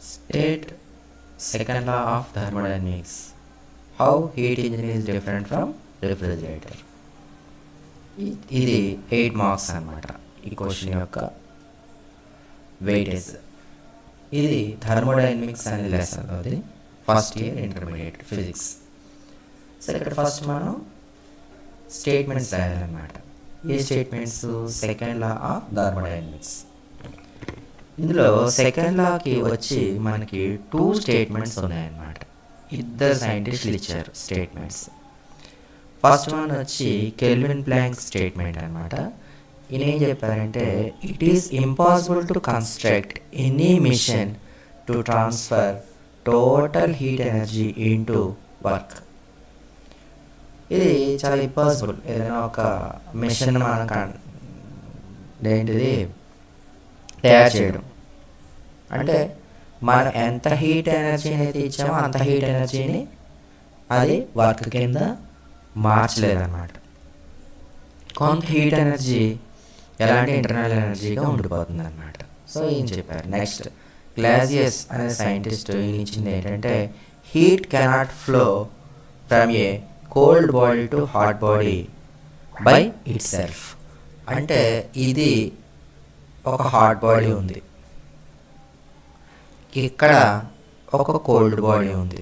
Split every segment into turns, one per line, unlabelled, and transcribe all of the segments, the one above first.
State second law of thermodynamics. How heat engine is different from refrigerator. ఇది 8 marks అన్నమాట. ఈ question యొక్క weightage. ఇది థర్మోడైనమిక్స్ అనే లెసన్, అది first year intermediate physics. So ఇక్కడ ఫస్ట్ మనం స్టేట్మెంట్స్ రాయాలన్నమాట. ఏ statements? Second law of thermodynamics. ఇందులో సెకండ్ లాకి వచ్చి మనకి 2 స్టేట్మెంట్స్ ఉన్నాయన్నమాట. ఇద్దరు సైంటిస్టులు ఇచ్చారు స్టేట్మెంట్స్. ఫస్ట్ వన్ వచ్చి కెల్విన్ ప్లాంక్ స్టేట్మెంట్ అనమాట. ఈయన ఏం చెప్పారంటే, it is impossible to construct any machine to transfer total heat energy into work. ఇది చాలా ఇంపాసిబుల్. ఏదైనా ఒక మిషన్ మనం ఏంటిది తయారు చేయడం అంటే, మనం ఎంత హీట్ ఎనర్జీని అయితే ఇచ్చామో అంత హీట్ ఎనర్జీని అది వర్క్ కింద మార్చలేదన్నమాట. కొంత హీట్ ఎనర్జీ ఎలాంటి ఇంటర్నల్ ఎనర్జీగా ఉండిపోతుంది అనమాట. సో ఏం చెప్పారు నెక్స్ట్, క్లాసియస్ అనే సైంటిస్ట్ ఇచ్చింది ఏంటంటే, heat cannot flow from a cold body to hot body by itself. అంటే ఇది ఒక హాట్ బాడీ ఉంది, ఇక్కడ ఒక కోల్డ్ బాడీ ఉంది.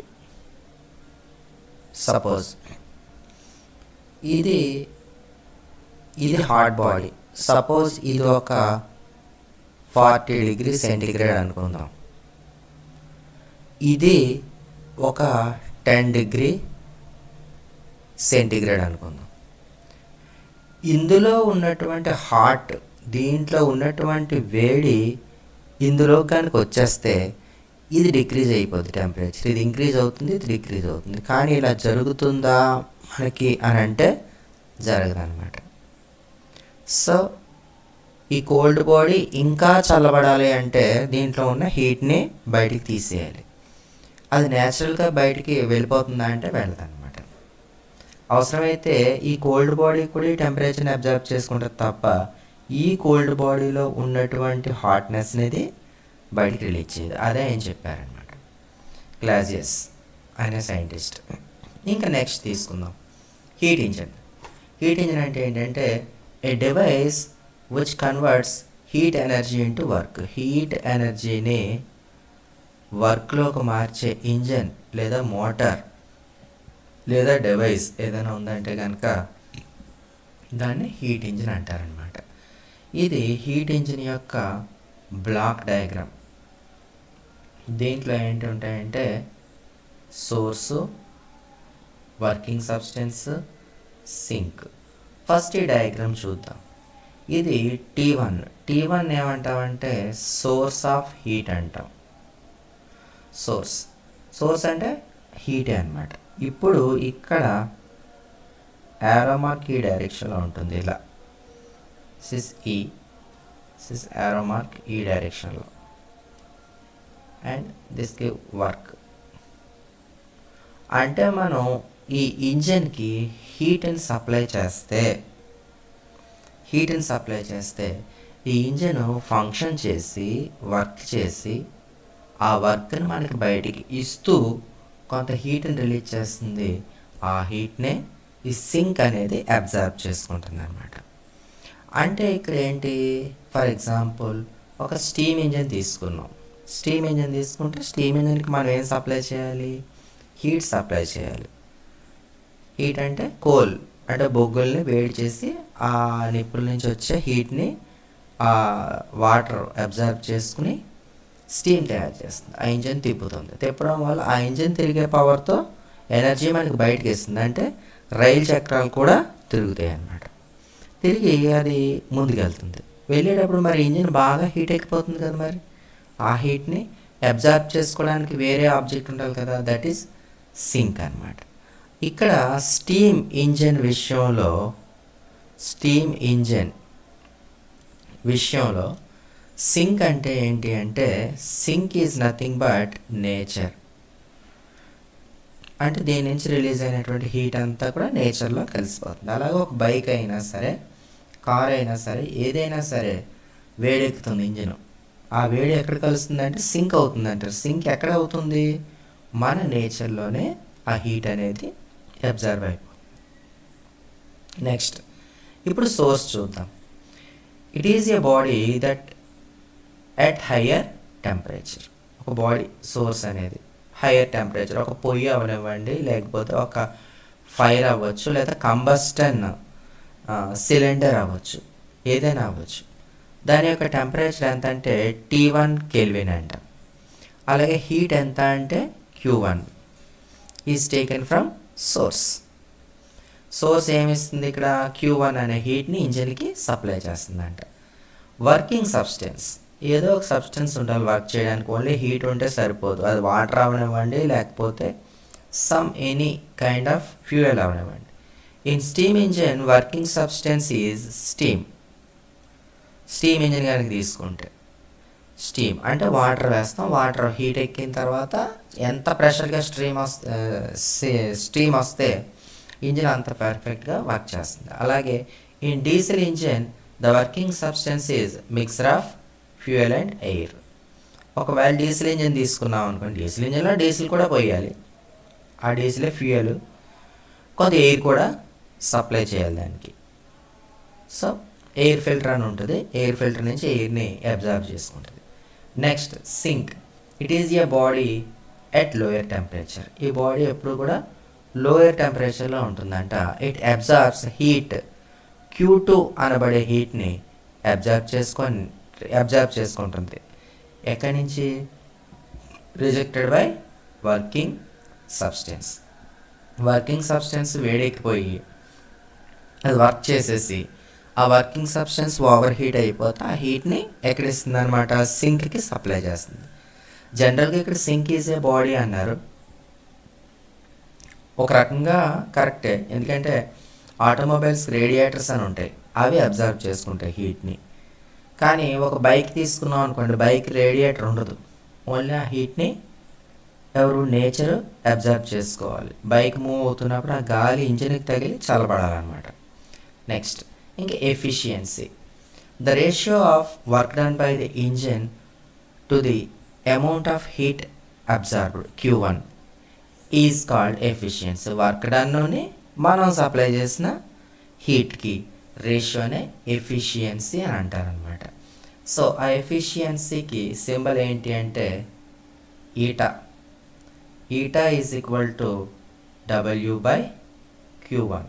సపోజ్ ఇది హాట్ బాడీ. సపోజ్ ఇది ఒక 40 డిగ్రీ సెంటిగ్రేడ్ అనుకుందాం. ఇది ఒక 10 డిగ్రీ సెంటిగ్రేడ్ అనుకుందాం. ఇందులో ఉన్నటువంటి హాట్, దీంట్లో ఉన్నటువంటి వేడి ఇందులో కనుక వచ్చేస్తే ఇది డిక్రీజ్ అయిపోద్ది టెంపరేచర్. ఇది ఇంక్రీజ్ అవుతుంది, ఇది డిక్రీజ్ అవుతుంది. కానీ ఇలా జరుగుతుందా మనకి అని అంటే జరగదు అనమాట. సో ఈ కోల్డ్ బాడీ ఇంకా చల్లబడాలి అంటే దీంట్లో ఉన్న హీట్ని బయటికి తీసేయాలి. అది న్యాచురల్గా బయటికి వెళ్ళిపోతుందా అంటే వెళ్ళదు అనమాట. అవసరమైతే ఈ కోల్డ్ బాడీ కూడా ఈ టెంపరేచర్ని అబ్జర్వ్ చేసుకుంటుంది తప్ప ఈ కోల్డ్ బాడీలో ఉన్నటువంటి హాట్నెస్ అనేది బయటికి రిలీజ్ చేయదు. అదే ఏం చెప్పారనమాట క్లాసియస్ అనే సైంటిస్ట్. ఇంకా నెక్స్ట్ తీసుకుందాం హీట్ ఇంజిన్. హీట్ ఇంజిన్ అంటే ఏంటంటే, a device which converts heat energy into work. Heat ఎనర్జీని వర్క్లోకి మార్చే ఇంజన్ లేదా మోటార్ లేదా డివైస్ ఏదైనా ఉందంటే కనుక దాన్ని హీట్ ఇంజిన్ అంటారనమాట. ఇది హీట్ ఇంజిన్ యొక్క బ్లాక్ డయాగ్రామ్. దీంట్లో ఏంటి ఉంటాయంటే source, working substance, sink. First ఈ డయాగ్రామ్ చూద్దాం. ఇది T1. T1 ఏమంటామంటే సోర్స్ ఆఫ్ హీట్ అంటాం. సోర్స్ అంటే హీటే అనమాట. ఇప్పుడు ఇక్కడ యారో మార్క్ ఈ డైరెక్షన్లో ఉంటుంది, ఇలా సిస్ యారో మార్క్ ఈ డైరెక్షన్లో, అండ్ దిస్ గివ్ వర్క్. అంటే మనం ఈ ఇంజన్కి హీట్ని సప్లై చేస్తే ఈ ఇంజన్ ఫంక్షన్ చేసి వర్క్ చేసి ఆ వర్క్ని మనకి బయటికి ఇస్తూ కొంత హీట్ని రిలీజ్ చేస్తుంది. ఆ హీట్నే ఈ సింక్ అనేది అబ్జర్వ్ చేసుకుంటుంది అనమాట. అంటే ఇక్కడ ఏంటి, ఫర్ ఎగ్జాంపుల్ ఒక స్టీమ్ ఇంజన్ తీసుకున్నాం. స్టీమ్ ఇంజన్ తీసుకుంటే స్టీమ్ ఇంజన్కి మనం ఏం సప్లై చేయాలి? హీట్ సప్లై చేయాలి. హీట్ అంటే కోల్, అంటే బొగ్గుల్ని వేడి చేసి ఆ నిప్పుల నుంచి వచ్చే హీట్ని ఆ వాటర్ అబ్జర్వ్ చేసుకుని స్టీమ్ తయారు చేస్తుంది. ఆ ఇంజన్ తిప్పుతుంది. తిప్పడం వల్ల ఆ ఇంజన్ తిరిగే పవర్తో ఎనర్జీ మనకి బయటకు ఇస్తుంది. అంటే రైలు చక్రాలు కూడా తిరుగుతాయి అన్నమాట. తిరిగి అది ముందుకెళ్తుంది. వెళ్ళేటప్పుడు మరి ఇంజిన్ బాగా హీట్ ఎక్కిపోతుంది కదా, మరి ఆ హీట్ని అబ్జర్వ్ చేసుకోవడానికి వేరే ఆబ్జెక్ట్ ఉండాలి కదా, దట్ ఈస్ సింక్ అన్నమాట. ఇక్కడ స్టీమ్ ఇంజన్ విషయంలో సింక్ అంటే ఏంటి అంటే, sink is nothing but nature. అంటే దీని నుంచి రిలీజ్ అయినటువంటి హీట్ అంతా కూడా నేచర్లో కలిసిపోతుంది. అలాగే ఒక బైక్ అయినా సరే, కార్ అయినా సరే, ఏదైనా సరే వేడెక్కుతుంది ఇంజిన్. ఆ వేడి ఎక్కడ కలుస్తుందంటే సింక్ అవుతుంది అంటారు. సింక్ ఎక్కడ అవుతుంది? మన నేచర్లోనే ఆ హీట్ అనేది అబ్జర్వ్ అయిపోతుంది. నెక్స్ట్ ఇప్పుడు సోర్స్ చూద్దాం. It is a body that at higher temperature. ఒక బాడీ సోర్స్ అనేది హయ్యర్ టెంపరేచర్, ఒక పొయ్యి అవనివ్వండి, లేకపోతే ఒక ఫైర్ అవ్వచ్చు, లేదా కంబస్టన్ సిలిండర్ అవ్వచ్చు, ఏదైనా అవ్వచ్చు. దాని యొక్క టెంపరేచర్ ఎంత అంటే T1 కెల్విన్ అంట. అలాగే హీట్ ఎంత అంటే Q1 is taken from source. Source ఏమిస్తుంది ఇక్కడ? Q1 అనే హీట్ని ఇంజిన్కి సప్లై చేస్తుందంట. వర్కింగ్ సబ్స్టెన్స్, ఏదో ఒక సబ్స్టెన్స్ ఉండాలి వర్క్ చేయడానికి. ఓన్లీ హీట్ ఉంటే సరిపోదు. అది వాటర్ అవనివ్వండి, లేకపోతే some any kind of fuel అవనివ్వండి. In steam engine working substance is steam. Steam engine కనుక తీసుకుంటే స్టీమ్ అంటే వాటర్ వేస్తాం, వాటర్ హీట్ ఎక్కిన తర్వాత ఎంత ప్రెషర్గా స్టీమ్ వస్తే ఇంజిన్ అంత పర్ఫెక్ట్గా వర్క్ చేస్తుంది. అలాగే in diesel engine the working substance is mixer of fuel and air. ఒకవేళ డీజిల్ ఇంజిన్ తీసుకున్నాం అనుకోండి, డీజిల్ ఇంజిన్లో డీజిల్ కూడా పోయాలి, ఆ డీజిలే ఫ్యూయల్, కొంత ఎయిర్ కూడా సప్లై చేయాలి దానికి. సో ఎయిర్ ఫిల్టర్ అని ఉంటుంది, ఎయిర్ ఫిల్టర్ నుంచి ఎయిర్ని అబ్జర్వ్ చేసుకుంటుంది. Next sink. It is a body at lower temperature. ఈ బాడీ ఎప్పుడు కూడా లోయర్ టెంపరేచర్లో ఉంటుందంట. ఇట్ అబ్జర్వ్స్ హీట్ Q2 అనబడే హీట్ని అబ్జర్వ్ చేసుకుంటుంది. ఎక్కడి నుంచి? Rejected by working substance. Working substance వేడెక్కిపోయి అది వర్క్ చేసేసి ఆ వర్కింగ్ సబ్స్టెన్స్ ఓవర్ హీట్ అయిపోతే ఆ హీట్ని ఎక్కడిస్తుంది అనమాట? సింక్కి సప్లై చేస్తుంది. జనరల్గా ఇక్కడ సింక్ ఈజ్ ఏ బాడీ అన్నారు. ఒక రకంగా కరెక్టే, ఎందుకంటే ఆటోమొబైల్స్ రేడియేటర్స్ అని ఉంటాయి, అవి అబ్జర్వ్ చేసుకుంటాయి హీట్ని. కానీ ఒక బైక్ తీసుకున్నాం అనుకోండి, బైక్ రేడియేటర్ ఉండదు, ఓన్లీ ఆ హీట్ని ఎవరు? నేచర్ అబ్జర్వ్ చేసుకోవాలి. బైక్ మూవ్ అవుతున్నప్పుడు ఆ గాలి ఇంజిన్కి తగిలి చల్లబడాలన్నమాట. నెక్స్ట్ ఇంకా efficiency. The ratio of work done by the engine to the amount of heat absorbed Q1 is called efficiency. Work డన్ని మనం సప్లై చేసిన హీట్కి రేషియోనే ఎఫిషియన్సీ అని అంటారనమాట. సో ఆ ఎఫిషియన్సీకి సింబల్ ఏంటి అంటే eta. Eta is equal to W/Q1.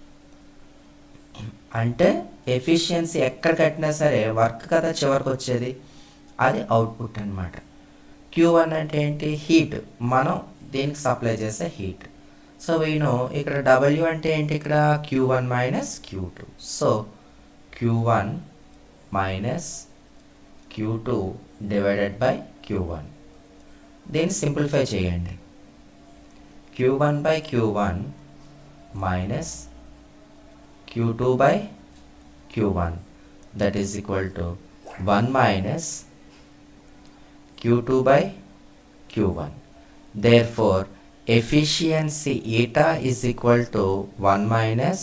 అంటే ఎఫిషియన్సీ ఎక్కడ కట్టినా సరే వర్క్ కదా చివరికి వచ్చేది, అది అవుట్పుట్ అనమాట. Q1 అంటే ఏంటి? హీట్, మనం దీనికి సప్లై చేసే హీట్. సో వీను ఇక్కడ W అంటే ఏంటి? ఇక్కడ Q1 minus Q2. So Q1 minus Q2 divided by Q1. దీన్ని సింప్లిఫై చేయండి. Q1/Q1 minus Q2/Q1 that is equal to 1 minus Q2/Q1. Therefore efficiency eta is equal to 1 minus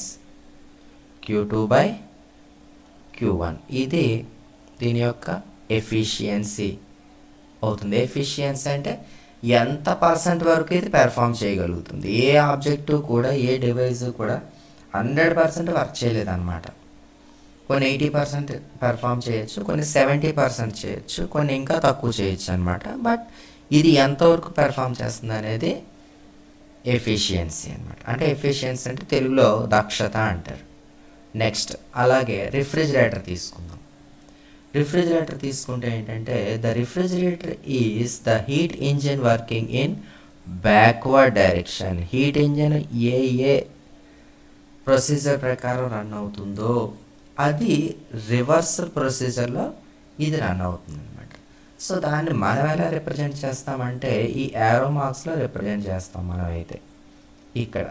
Q2/Q1. ఇది దీని యొక్క efficiency అవుతుంది. ఎఫిషియన్సీ అంటే ఎంత పర్సెంట్ వరకు ఇది పెర్ఫామ్ చేయగలుగుతుంది. ఏ ఆబ్జెక్టు కూడా, ఏ డివైస్ కూడా 100% వర్క్ చేయలేదన్నమాట. కొన్ని 80% పెర్ఫామ్ చేయొచ్చు, కొన్ని 70% చేయొచ్చు, కొన్ని ఇంకా తక్కువ చేయొచ్చు అనమాట. బట్ ఇది ఎంతవరకు పెర్ఫామ్ చేస్తుంది అనేది ఎఫిషియన్సీ అనమాట. అంటే ఎఫిషియన్సీ అంటే తెలుగులో దక్షత అంటారు. నెక్స్ట్ అలాగే రిఫ్రిజిరేటర్ తీసుకుందాం. రిఫ్రిజిరేటర్ తీసుకుంటే ఏంటంటే the refrigerator is the heat engine working in backward direction. Heat engine ఏ ప్రొసీజర్ ప్రకారం రన్ అవుతుందో అది రివర్సల్ ప్రొసీజర్లో ఇది రన్ అవుతుంది అనమాట. సో దాన్ని మనం ఎలా రిప్రజెంట్ చేస్తామంటే ఈ యారో మార్క్స్లో రిప్రజెంట్ చేస్తాం మనం. అయితే ఇక్కడ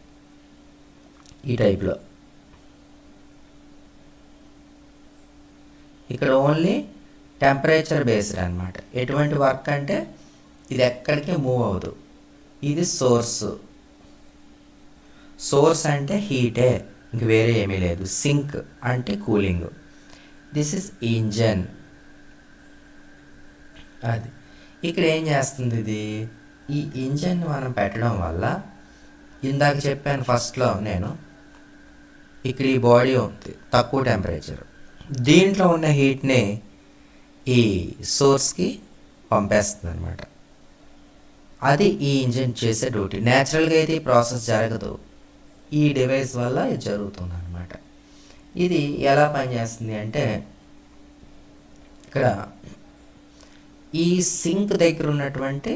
ఈ టైప్లో ఇక్కడ ఓన్లీ టెంపరేచర్ బేస్డ్ అనమాట. ఎటువంటి వర్క్ అంటే ఇది ఎక్కడికి మూవ్ అవ్వదు. ఇది సోర్స్ అంటే హీటే, ఇంక వేరే ఏమీ లేదు. సింక్ అంటే కూలింగ్. This is engine. అది ఇక్కడ ఏం చేస్తుంది ఇది, ఈ ఇంజన్ మనం పెట్టడం వల్ల ఇందాక చెప్పాను ఫస్ట్లో నేను, ఇక్కడ ఈ బాడీ ఉంది తక్కువ టెంపరేచర్, దీంట్లో ఉన్న హీట్ని ఈ సోర్స్కి పంపేస్తుంది అనమాట. అది ఈ ఇంజన్ చేసే డ్యూటీ. న్యాచురల్గా అయితే ఈ ప్రాసెస్ జరగదు, ఈ డివైస్ వల్ల ఇది జరుగుతుంది అనమాట. ఇది ఎలా పనిచేస్తుంది అంటే, ఇక్కడ ఈ సింక్ దగ్గర ఉన్నటువంటి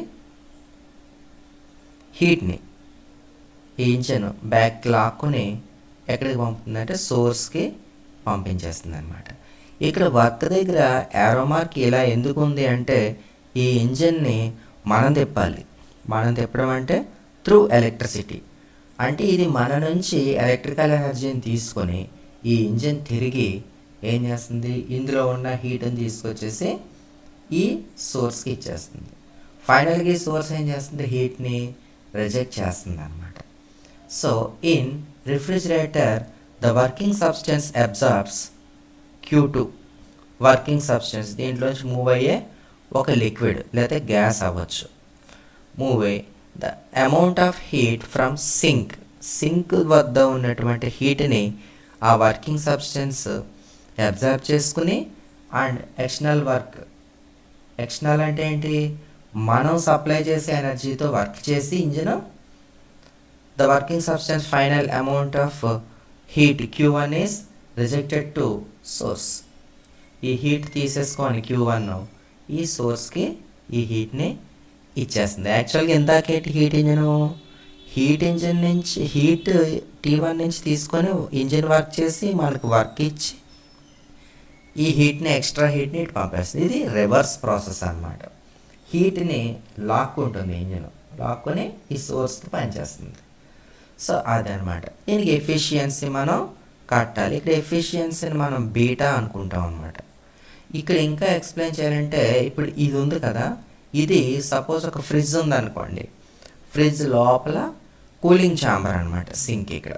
హీట్ని ఈ ఇంజన్ బ్యాక్ లాక్కుని ఎక్కడికి పంపుతుందంటే సోర్స్కి పంపించేస్తుంది అనమాట. ఇక్కడ వర్క్ దగ్గర యారో మార్క్ ఇలా ఎందుకు ఉంది అంటే, ఈ ఇంజన్ని మనం తిప్పాలి. మనం తిప్పడం అంటే త్రూ ఎలక్ట్రిసిటీ, అంటే ఇది మన నుంచి ఎలక్ట్రికల్ ఎనర్జీని తీసుకొని ఈ ఇంజన్ తిరిగి ఏం చేస్తుంది, ఇందులో ఉన్న హీట్ని తీసుకొచ్చేసి ఈ సోర్స్కి ఇచ్చేస్తుంది. ఫైనల్గా ఈ సోర్స్ ఏం చేస్తుంది, హీట్ని రిజెక్ట్ చేస్తుంది అనమాట. So in refrigerator the working substance absorbs Q2, working substance, దీంట్లోంచి మూవ్ అయ్యే ఒక లిక్విడ్ లేదా గ్యాస్ అవ్వచ్చు, మూవ్ అయ్యి the amount of heat from sink వద్ద ఉన్నటువంటి హీట్ని ఆ వర్కింగ్ సబ్స్టెన్స్ అబ్జర్వ్ చేసుకుని, అండ్ ఎక్స్టర్నల్ అంటే ఏంటి, మనం సప్లై చేసే ఎనర్జీతో వర్క్ చేసి engine the working substance final amount of heat Q1 is rejected to source. ఈ హీట్ తీసేసుకొని Q1 ఈ సోర్స్కి ఈ హీట్ని ఇచ్చేస్తుంది. యాక్చువల్గా ఇందాకేటి హీట్ ఇంజిన్ నుంచి హీట్ T1 నుంచి తీసుకొని ఇంజిన్ వర్క్ చేసి మనకు వర్క్ ఇచ్చి ఈ హీట్ని ఎక్స్ట్రా హీట్ని ఇటు పంపేస్తుంది. ఇది రివర్స్ ప్రాసెస్ అన్నమాట. హీట్ని లాక్కుంటుంది ఇంజిన్, లాక్కొని ఈ సోర్స్కి పనిచేస్తుంది. సో అదనమాట. దీనికి ఎఫిషియన్సీ మనం కట్టాలి. ఇక్కడ ఎఫిషియన్సీని మనం బీటా అనుకుంటాం అనమాట. ఇక్కడ ఇంకా ఎక్స్ప్లెయిన్ చేయాలంటే, ఇప్పుడు ఇది ఉంది కదా, ఇది సపోజ్ ఒక ఫ్రిడ్జ్ ఉందనుకోండి, ఫ్రిడ్జ్ లోపల కూలింగ్ ఛాంబర్ అనమాట సింక్. ఇక్కడ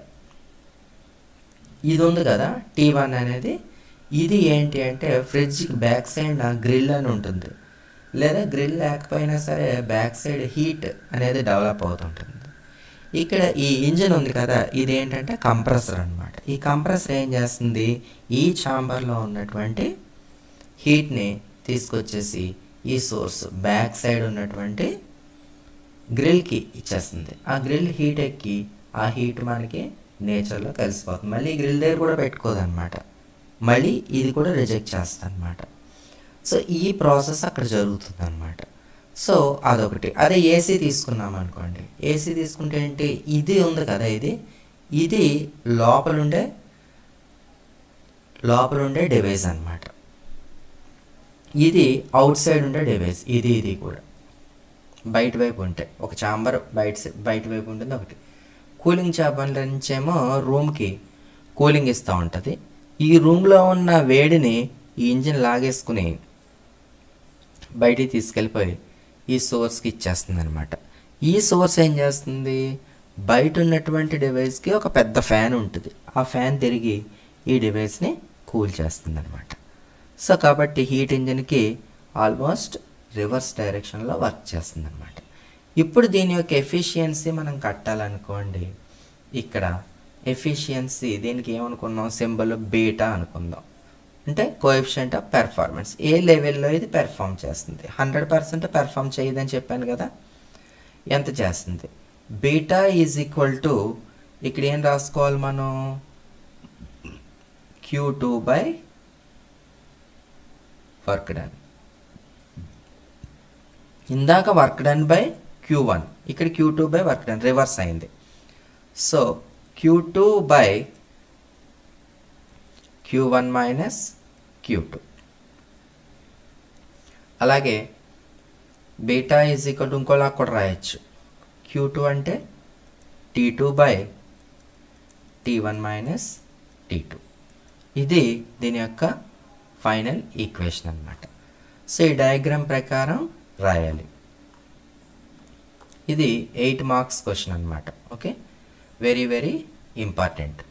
ఇది ఉంది కదా T1 అనేది, ఇది ఏంటి అంటే ఫ్రిడ్జ్కి బ్యాక్ సైడ్ గ్రిల్ అని ఉంటుంది, లేదా గ్రిల్ లేకపోయినా సరే బ్యాక్ సైడ్ హీట్ అనేది డెవలప్ అవుతుంటుంది. ఇక్కడ ఈ ఇంజిన్ ఉంది కదా, ఇది ఏంటంటే కంప్రెసర్ అనమాట. ఈ కంప్రెసర్ ఏం చేస్తుంది, ఈ ఛాంబర్లో ఉన్నటువంటి హీట్ని తీసుకొచ్చేసి ఈ సోర్స్ బ్యాక్ సైడ్ ఉన్నటువంటి గ్రిల్కి ఇచ్చేస్తుంది. ఆ గ్రిల్ హీట్ ఎక్కి ఆ హీట్ మనకి నేచర్లో కలిసిపోతుంది. మళ్ళీ గ్రిల్ దగ్గర కూడా పెట్టుకోదన్నమాట, మళ్ళీ ఇది కూడా రిజెక్ట్ చేస్తుంది అనమాట. సో ఈ ప్రాసెస్ అక్కడ జరుగుతుంది అనమాట. సో అదొకటి. అదే ఏసీ తీసుకున్నాం అనుకోండి, ఏసీ తీసుకుంటే ఏంటి, ఇది ఉంది కదా, ఇది లోపలుండే డివైస్ అనమాట. ఇది అవుట్ సైడ్ ఉండే డివైస్. ఇది కూడా బయట వైపు ఉంటాయి. ఒక ఛాంబర్ బయట వైపు ఉంటుంది, ఒకటి కూలింగ్ ఛాంబర్ నుంచేమో రూమ్కి కూలింగ్ ఇస్తూ ఉంటుంది. ఈ రూమ్లో ఉన్న వేడిని ఈ ఇంజిన్ లాగేసుకుని బయటికి తీసుకెళ్ళిపోయి ఈ సోర్స్కి ఇచ్చేస్తుంది అనమాట. ఈ సోర్స్ ఏం చేస్తుంది, బయట ఉన్నటువంటి డివైస్కి ఒక పెద్ద ఫ్యాన్ ఉంటుంది, ఆ ఫ్యాన్ తిరిగి ఈ డివైస్ని కూల్ చేస్తుంది అనమాట. సో కాబట్టి హీట్ ఇంజిన్కి ఆల్మోస్ట్ రివర్స్ డైరెక్షన్లో వర్క్ చేస్తుంది అనమాట. ఇప్పుడు దీని యొక్క ఎఫిషియన్సీ మనం కట్టాలనుకోండి, ఇక్కడ ఎఫిషియన్సీ దీనికి ఏమనుకున్నాం, సింబల్ బీటా అనుకుందాం. అంటే కోఎఫిషియంట్ ఆఫ్ పెర్ఫార్మెన్స్, ఏ లెవెల్లో ఇది పెర్ఫామ్ చేస్తుంది. 100% పెర్ఫామ్ చేయదని చెప్పాను కదా, ఎంత చేస్తుంది, బీటా ఈజ్ ఈక్వల్ టు, ఇక్కడ ఏం రాసుకోవాలి మనం, Q2 బై వర్క్ డన్. ఇందాక వర్క్ డన్ బై Q1, ఇక్కడ Q2 by work done, reverse అయింది. So Q2 by Q1 minus Q2. అలాగే బీటా ఈజ్ ఈక్వల్ టు ఇంకోలా కూడా రాయొచ్చు, Q2 అంటే T2 by T1 minus T2. ఇది దీని యొక్క ఫైనల్ ఈక్వేషన్ అన్నమాట. సో ఈ డయాగ్రామ్ ప్రకారం రాయాలి. ఇది 8 మార్క్స్ క్వశ్చన్ అన్నమాట. Okay, very very important.